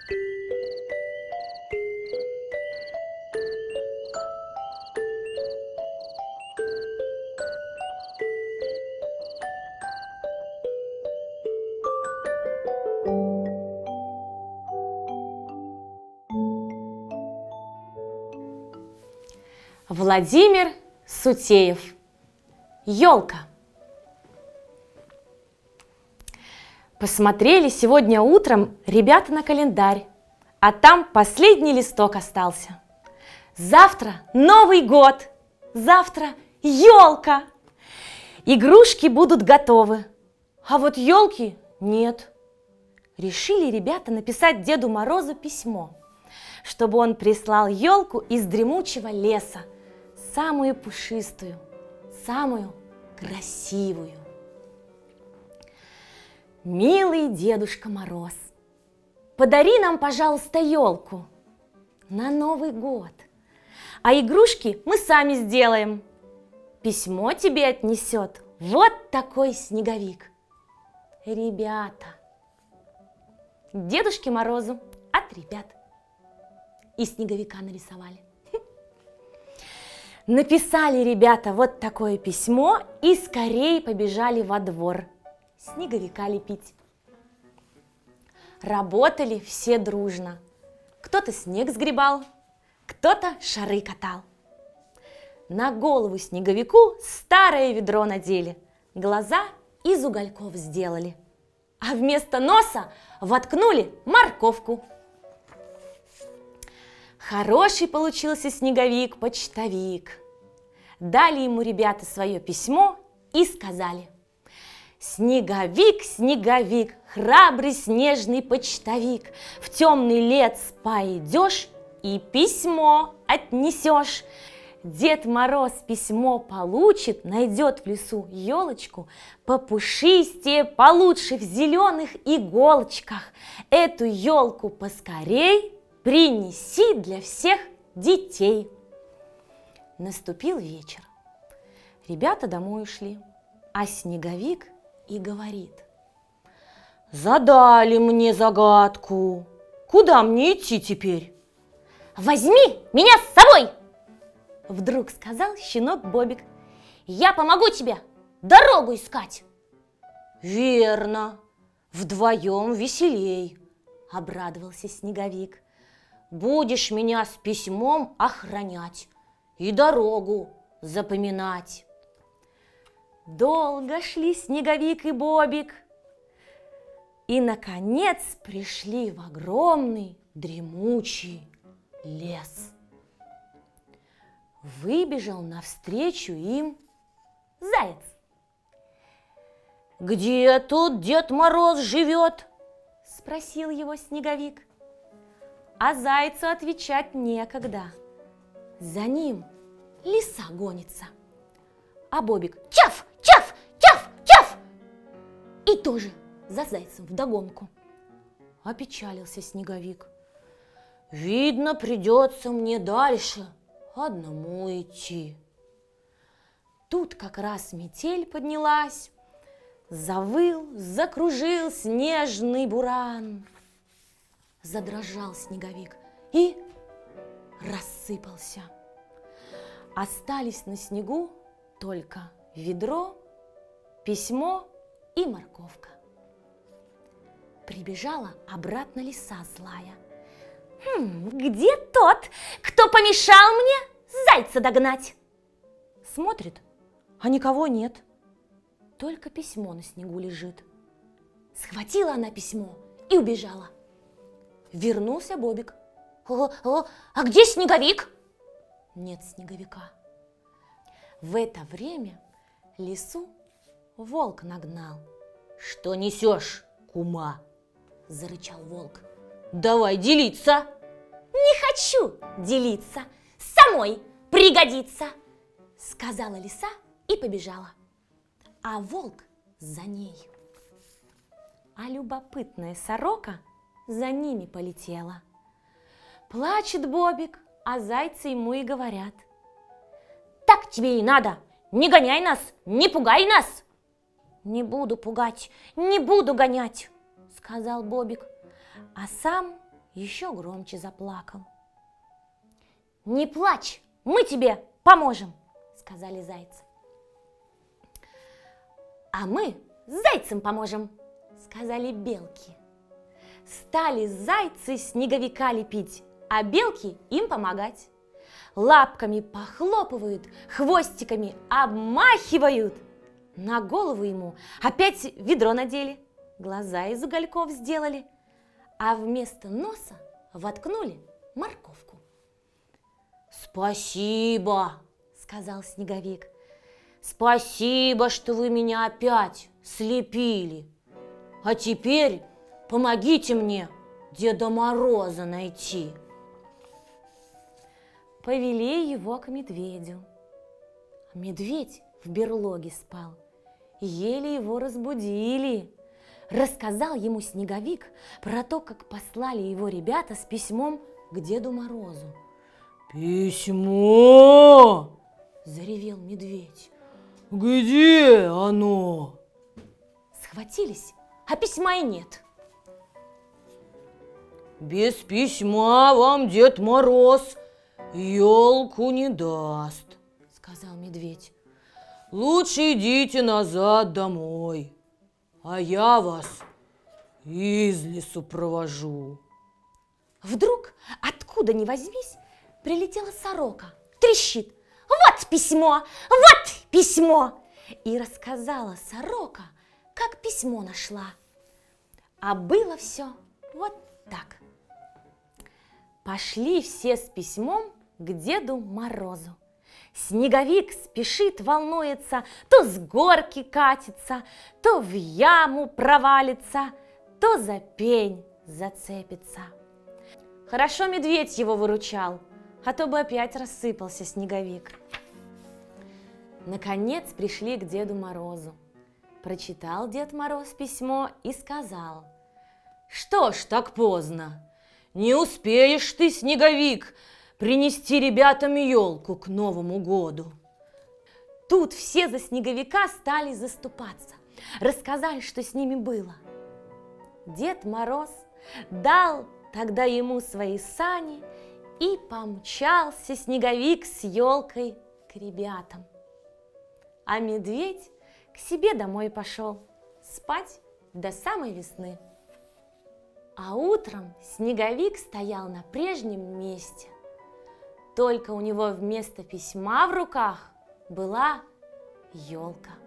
Владимир Сутеев. Ёлка. Посмотрели сегодня утром ребята на календарь, а там последний листок остался. Завтра Новый год, завтра ёлка. Игрушки будут готовы, а вот ёлки нет. Решили ребята написать Деду Морозу письмо, чтобы он прислал ёлку из дремучего леса, самую пушистую, самую красивую. Милый Дедушка Мороз, подари нам, пожалуйста, ёлку на Новый год, а игрушки мы сами сделаем. Письмо тебе отнесет вот такой снеговик. Ребята, Дедушке Морозу от ребят. И снеговика нарисовали. Написали ребята вот такое письмо и скорее побежали во двор снеговика лепить. Работали все дружно. Кто-то снег сгребал, кто-то шары катал. На голову снеговику старое ведро надели, глаза из угольков сделали, а вместо носа воткнули морковку. Хороший получился снеговик-почтовик. Дали ему ребята свое письмо и сказали: «Снеговик, снеговик, храбрый снежный почтовик, в темный лес пойдешь и письмо отнесешь. Дед Мороз письмо получит, найдет в лесу елочку, попушистее, получше в зеленых иголочках. Эту елку поскорей принеси для всех детей». Наступил вечер. Ребята домой ушли, а снеговик и говорит: «Задали мне загадку. Куда мне идти теперь?» «Возьми меня с собой!» Вдруг сказал щенок Бобик. «Я помогу тебе дорогу искать!» «Верно, вдвоем веселей!» — обрадовался снеговик. «Будешь меня с письмом охранять и дорогу запоминать». Долго шли снеговик и Бобик, и, наконец, пришли в огромный дремучий лес. Выбежал навстречу им заяц. «Где тут Дед Мороз живет?» — спросил его снеговик. А зайцу отвечать некогда. За ним лиса гонится. А Бобик: «Чав, чав, чав, чав!» И тоже за зайцем вдогонку. Опечалился снеговик. «Видно, придется мне дальше одному идти». Тут как раз метель поднялась, завыл, закружил снежный буран. Задрожал снеговик и рассыпался. Остались на снегу только ведро, письмо и морковка. Прибежала обратно лиса злая. «Где тот, кто помешал мне зайца догнать?» Смотрит, а никого нет. Только письмо на снегу лежит. Схватила она письмо и убежала. Вернулся Бобик. «А где снеговик?» Нет снеговика. В это время лису волк нагнал. «Что несешь, кума?» – зарычал волк. «Давай делиться!» «Не хочу делиться, самой пригодится!» – сказала лиса и побежала. А волк за ней. А любопытная сорока за ними полетела. Плачет Бобик, а зайцы ему и говорят: «Так тебе и надо, не гоняй нас, не пугай нас!» «Не буду пугать, не буду гонять!» — сказал Бобик, а сам еще громче заплакал. «Не плачь, мы тебе поможем», — сказали зайцы. «А мы зайцам поможем», — сказали белки. Стали зайцы снеговика лепить, а белки им помогать. Лапками похлопывают, хвостиками обмахивают. На голову ему опять ведро надели, глаза из угольков сделали, а вместо носа воткнули морковку. «Спасибо», — сказал снеговик, — «спасибо, что вы меня опять слепили. А теперь помогите мне Деда Мороза найти». Повели его к медведю. Медведь в берлоге спал, еле его разбудили. Рассказал ему снеговик про то, как послали его ребята с письмом к Деду Морозу. «Письмо!» – заревел медведь. «Где оно?» Схватились, а письма и нет. «Без письма вам Дед Мороз елку не даст», – сказал медведь. «Лучше идите назад домой, а я вас из лесу провожу». Вдруг, откуда ни возьмись, прилетела сорока, трещит: «Вот письмо! Вот письмо!» И рассказала сорока, как письмо нашла. А было все вот так. Пошли все с письмом к Деду Морозу. Снеговик спешит, волнуется, то с горки катится, то в яму провалится, то за пень зацепится. Хорошо медведь его выручал, а то бы опять рассыпался снеговик. Наконец пришли к Деду Морозу. Прочитал Дед Мороз письмо и сказал: «Что ж так поздно? Не успеешь ты, снеговик, принести ребятам елку к Новому году». Тут все за снеговика стали заступаться, рассказали, что с ними было. Дед Мороз дал тогда ему свои сани, и помчался снеговик с елкой к ребятам. А медведь к себе домой пошел спать до самой весны. А утром снеговик стоял на прежнем месте. Только у него вместо письма в руках была елка.